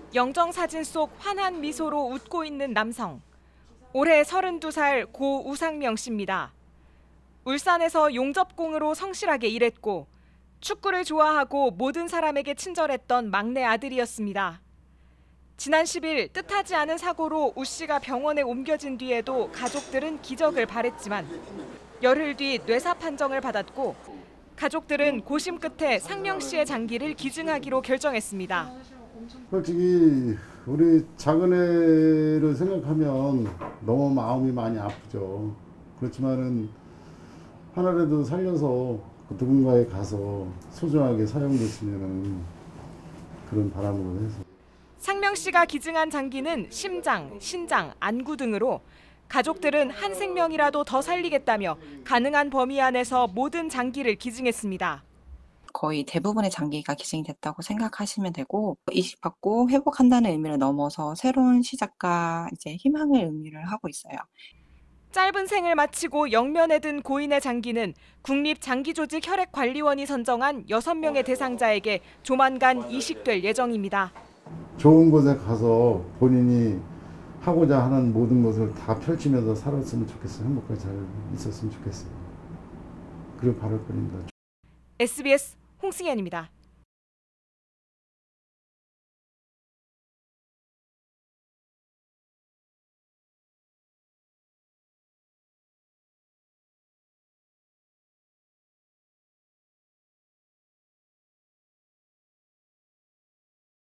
영정사진 속 환한 미소로 웃고 있는 남성. 올해 32살 고 우상명 씨입니다. 울산에서 용접공으로 성실하게 일했고 축구를 좋아하고 모든 사람에게 친절했던 막내 아들이었습니다. 지난 10일 뜻하지 않은 사고로 우 씨가 병원에 옮겨진 뒤에도 가족들은 기적을 바랬지만 열흘 뒤 뇌사 판정을 받았고 가족들은 고심 끝에 상명 씨의 장기를 기증하기로 결정했습니다. 솔직히 우리 작은 애를 생각하면 너무 마음이 많이 아프죠. 그렇지만은 하나라도 살려서 누군가에 가서 소중하게 사용됐으면 그런 바람으로 해서. 상명 씨가 기증한 장기는 심장, 신장, 안구 등으로 가족들은 한 생명이라도 더 살리겠다며 가능한 범위 안에서 모든 장기를 기증했습니다. 거의 대부분의 장기가 기증이 됐다고 생각하시면 되고, 이식받고 회복한다는 의미를 넘어서 새로운 시작과 이제 희망을 의미를 하고 있어요. 짧은 생을 마치고 영면에 든 고인의 장기는 국립장기조직혈액관리원이 선정한 6명의 대상자에게 조만간 이식될 예정입니다. 좋은 곳에 가서 본인이 하고자 하는 모든 것을 다 펼치면서 살았으면 좋겠어요. 행복하게 잘 있었으면 좋겠어요. 그걸 바랄 뿐입니다. SBS 홍승현입니다.